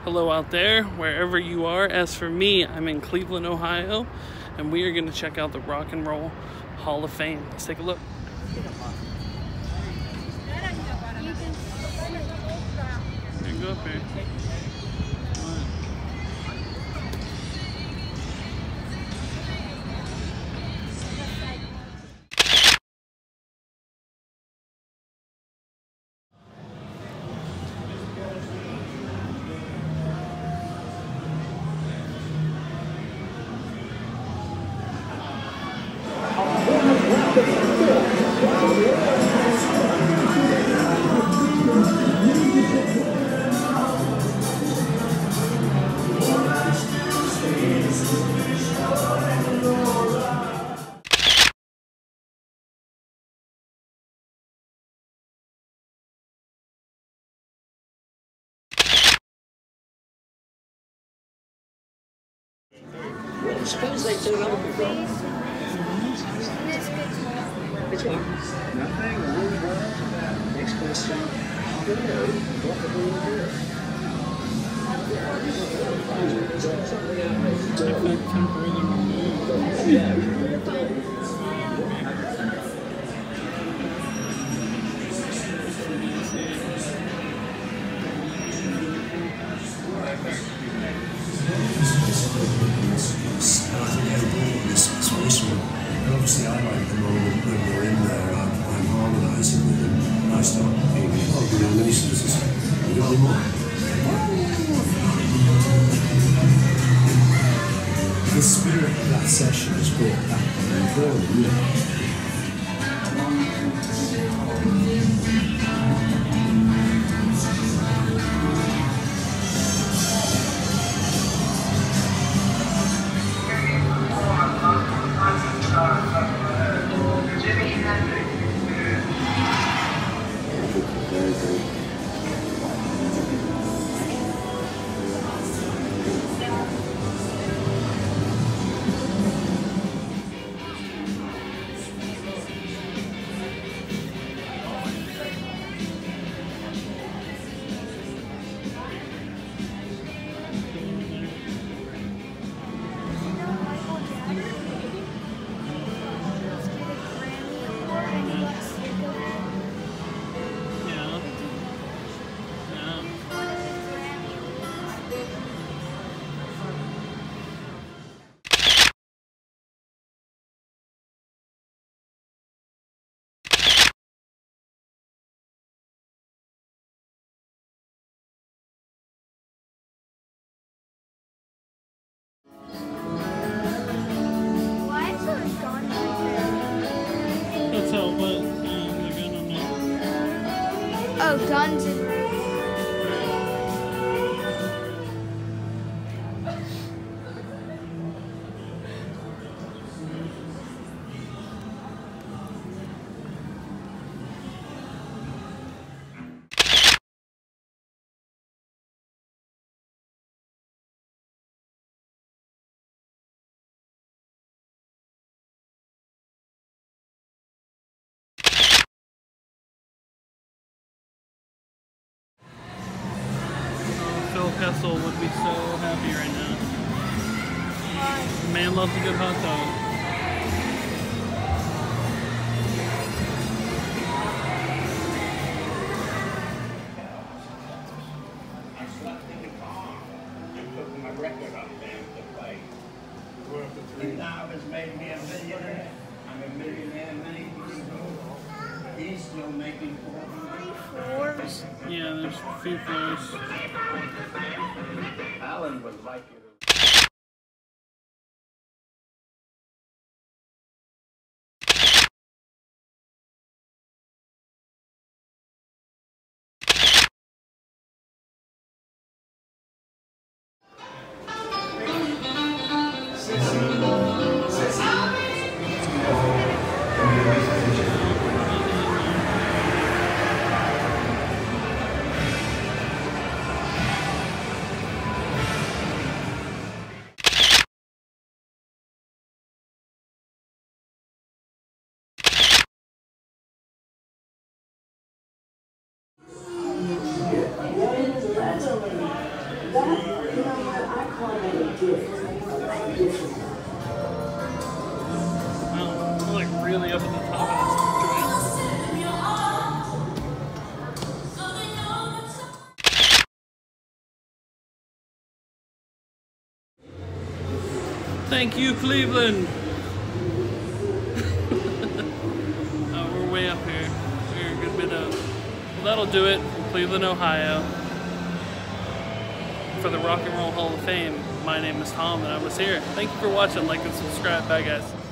Hello out there, wherever you are. As for me, I'm in Cleveland, Ohio, and we are going to check out the Rock and Roll Hall of Fame. Let's take a look. Here, go up here. I suppose they turn up before. Which one? Nothing. Next question. Good. What the hell obviously, I like the moment when we're in there, I'm harmonising with them. I start being, oh, good, and then he says, you got any more? The spirit of that session is brought back and forward, isn't it? Oh, guns and Kessel would be so happy right now. Man loves a good hot dog. I slept in the car and put my record up there to play. And now it's made me a millionaire. I'm a millionaire many years ago. He's still making floors. Yeah, there's a few floors. Alan would like you to. Thank you, Cleveland. Oh, we're way up here. We're a good bit up. Well, that'll do it from Cleveland, Ohio. For the Rock and Roll Hall of Fame, my name is Tom, and I was here. Thank you for watching. Like and subscribe. Bye, guys.